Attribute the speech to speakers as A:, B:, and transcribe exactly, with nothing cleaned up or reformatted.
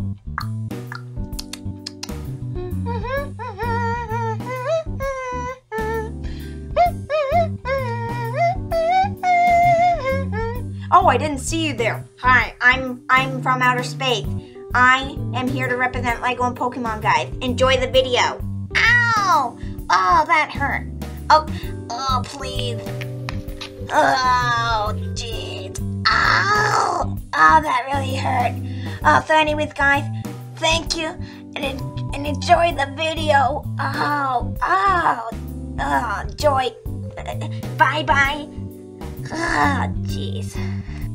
A: Oh, I didn't see you there. Hi, I'm I'm from outer space. I am here to represent Lego and Pokemon, guys. Enjoy the video. Ow! Oh, that hurt. Oh, oh, please. Oh, jeez. Ow! Oh, that really hurt. Oh, so anyways, guys, thank you and, and enjoy the video. Oh, oh, oh, joy. Bye-bye. Ah, jeez.